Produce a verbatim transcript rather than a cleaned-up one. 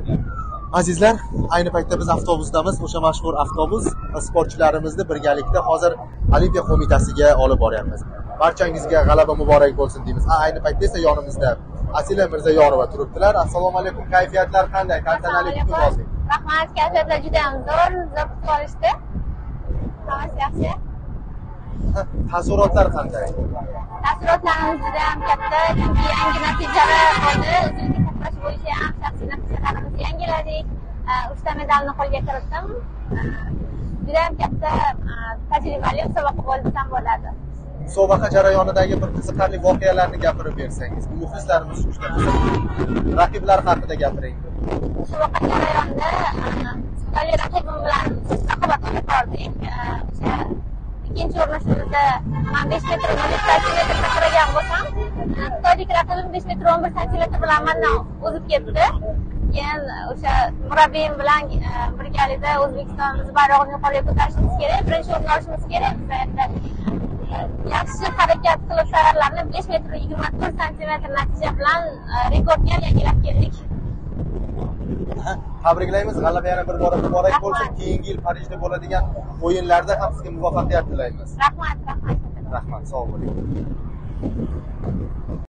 Azizlar, ayni paytda biz avtobusdamiz. O'sha mashhur avtobus sportchilarimizni birgalikda hozir Olimpiya qo'mitasiga olib boryapmiz. Barchangizga g'alaba muborak bo'lsin deymiz. Ha, ayni paytda esa yonimizda Asila Mirzayorova turibdilar. Assalomu alaykum. Kayfiyatlar qanday? Tantanali kutib oldik. Rahmat, kayfiyatlar juda ham zo'r, zo'r kutib olishdi. Hammasi yaxshi. Taassurotlar qanday? Taassurotlarimiz juda ham katta, chunki yangi natijalar bo'ldi. O'zimizga saqlash bo'yicha ham shaxsiy natijalarimizni yangiladik. uchta medalni qo'lga kiritdim. Juda ham katta tajribali musobaqa bo'ldi desam bo'ladi. Musobaqa jarayonidagi bir qiziqarli voqealarni gapirib bersangiz, bu muxlislarimiz uchun juda qiziq. Raqiblar haqida gapiring. Musobaqa jarayonida Xitoylik raqibim bilan raqobat olib bordik. O'sha ikkinchi urinishimizda men besh metr o'n besh santimetr sakragan bo'lsam, xitoylik raqibim besh metr o'n bir santimetr bilan mendan o'zib ketdi. Keyin o'sha murabbiyim bilan birgalikda O'zbekistonimiz bayrog'ini yuqoriga ko'tarishimiz kerak, birinchi o'rin olishimiz kerak. Yaxshi harakat qilib safarlarni besh metr yigirma to'rt santimetr natija bilan rekordga yangilab keldik. Tabriklaymiz. G'alaba yana bir bora muborak bo'lsin. Keyingi yil Parijda bo'ladigan o'yinlarda ham sizga muvaffaqiyat tilaymiz. Rahmat, rahmat. Rahmat, sog' bo'ling.